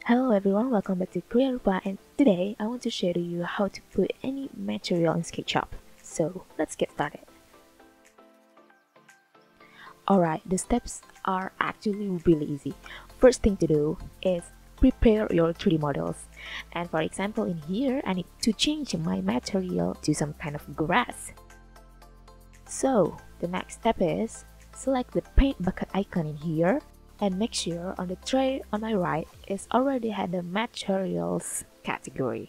Hello everyone, welcome back to Qrearupa, and today I want to share to you how to put any material in Sketchup. So let's get started. Alright, the steps are actually really easy. First thing to do is prepare your 3D models. And for example, in here I need to change my material to some kind of grass. So the next step is select the paint bucket icon in here and make sure on the tray on my right is already had the materials category.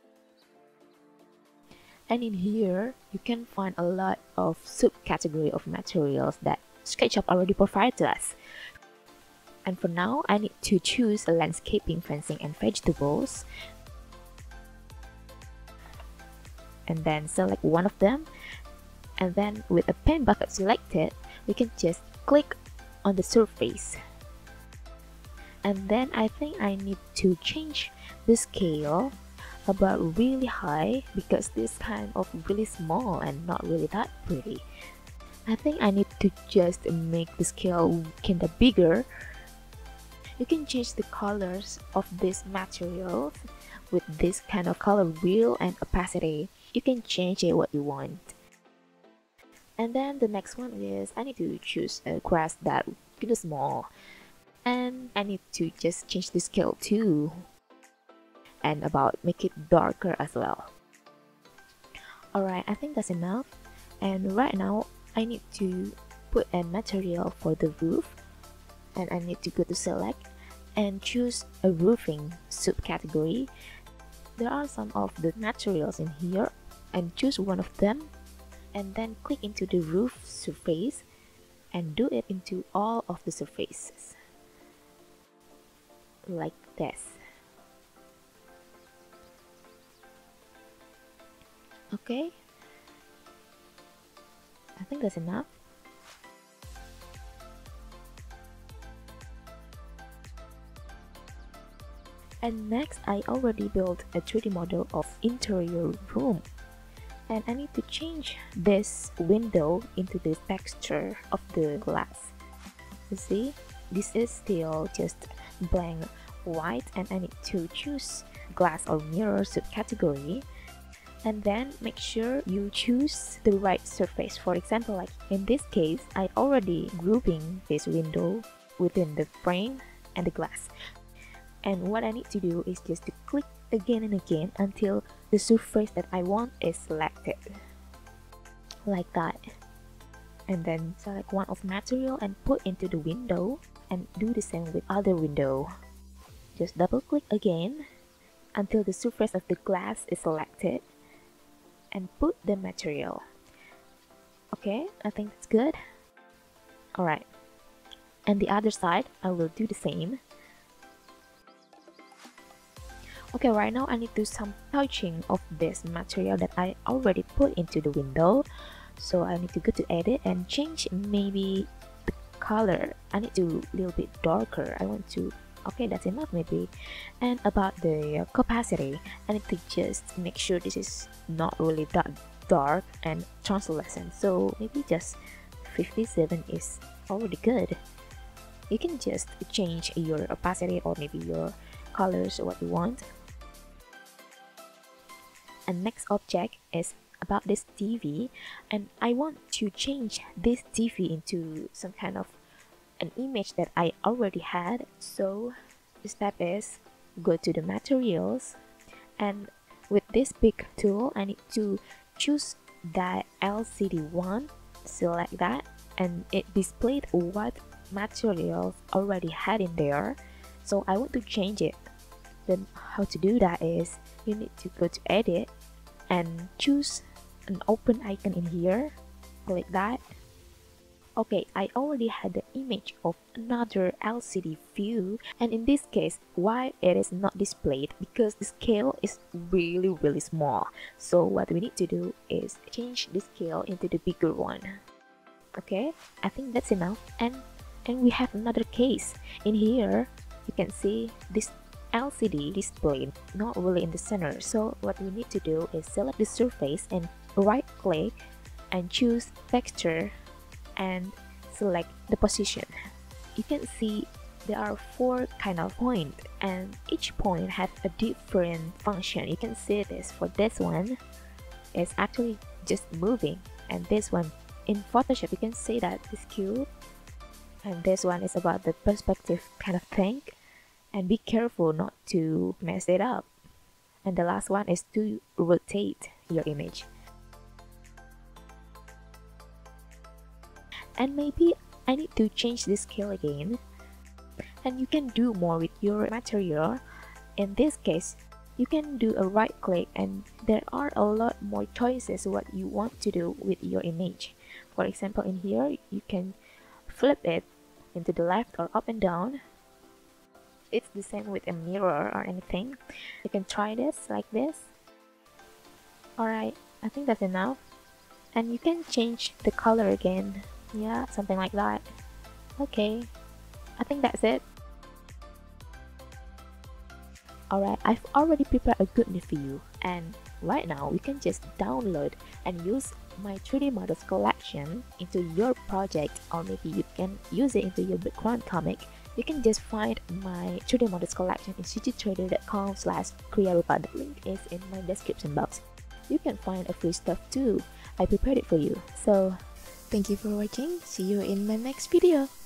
And in here you can find a lot of subcategory of materials that Sketchup already provided to us. And for now I need to choose landscaping, fencing and vegetables, and then select one of them, and then with a paint bucket selected we can just click on the surface. And then I think I need to change the scale about really high because this kind of really small and not really that pretty. I think I need to just make the scale kinda bigger. You can change the colors of this material with this kind of color wheel and opacity. You can change it what you want. And then the next one is I need to choose a grass that kinda small. And I need to just change the scale too, and about make it darker as well. Alright, I think that's enough. And right now I need to put a material for the roof, and I need to go to select and choose a roofing subcategory. There are some of the materials in here, and choose one of them and then click into the roof surface and do it into all of the surfaces like this. Okay, I think that's enough. And next I already built a 3D model of interior room, and I need to change this window into the texture of the glass. You see, this is still just blank white, and I need to choose glass or mirror subcategory, and then make sure you choose the right surface. For example, like in this case I already grouping this window within the frame and the glass, and what I need to do is just to click again and again until the surface that I want is selected like that, and then select one of material and put into the window, and do the same with other window. Just double click again until the surface of the glass is selected and put the material. Okay, I think that's good. Alright, and the other side I will do the same. Okay, right now I need to do some touching of this material that I already put into the window. So I need to go to edit and change maybe the color. I need to a little bit darker. I want to, okay, that's enough maybe. And about the opacity, I need to just make sure this is not really that dark and translucent. So maybe just 57 is already good. You can just change your opacity or maybe your colors or what you want. And next object is about this TV, and I want to change this TV into some kind of an image that I already had. So the step is go to the materials, and with this big tool I need to choose that LCD one, select that, and it displayed what materials already had in there. So I want to change it. Then how to do that is you need to go to edit and choose an open icon in here, click that. Okay, I already had the image of another LCD view, and in this case why it is not displayed, because the scale is really small. So what we need to do is change the scale into the bigger one. Okay, I think that's enough. And we have another case in here. You can see this LCD display not really in the center. So what we need to do is select the surface and right click and choose texture and select the position. You can see there are 4 kind of points, and each point has a different function. You can see this. For this one, it's actually just moving, and this one in Photoshop, you can see that this cube, and this one is about the perspective kind of thing, and be careful not to mess it up. And the last one is to rotate your image. And maybe I need to change the scale again, and you can do more with your material. In this case, you can do a right click, and there are a lot more choices what you want to do with your image. For example, in here you can flip it into the left or up and down. It's the same with a mirror or anything. You can try this like this. Alright, I think that's enough. And you can change the color again. Yeah, something like that. Okay, I think that's it. Alright, I've already prepared a goodie for you, and right now we can just download and use my 3D models collection into your project, or maybe you can use it into your background comic. You can just find my 3D models collection in studio.qrearupa. The link is in my description box. You can find a free stuff too. I prepared it for you. So, thank you for watching. See you in my next video.